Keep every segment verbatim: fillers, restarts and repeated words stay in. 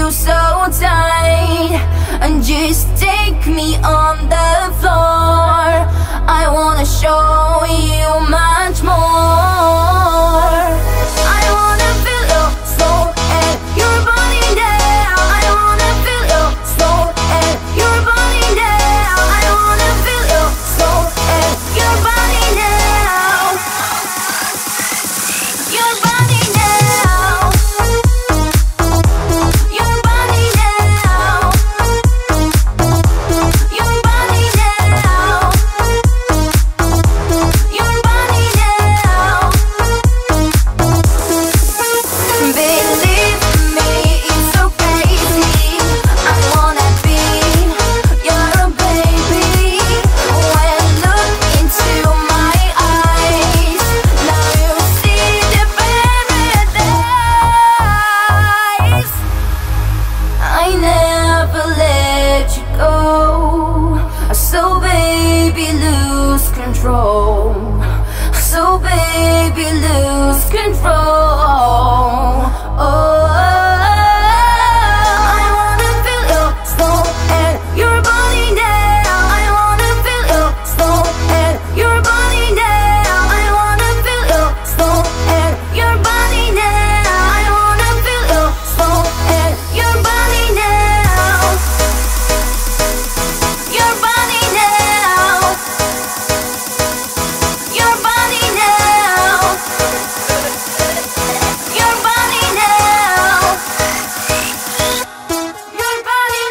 you so tight and just take me on the floor. I wanna show you much more. I wanna feel your soul and your body now. I wanna feel your soul and your body now. I wanna feel your soul and your body now. Your body now. Your body now. Your body now. Your body now. Believe me, it's so crazy. I wanna be your baby. When look into my eyes, now you see the paradise. I never let you go, so baby lose control. So baby lose control. Oh, I wanna feel your soul and your body now. I wanna feel your soul and your body now. I wanna feel your soul and your body now. I wanna feel your soul and your body now. Your body now. Your body now. Your body now. Your body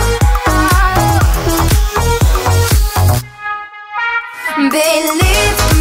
now. Believe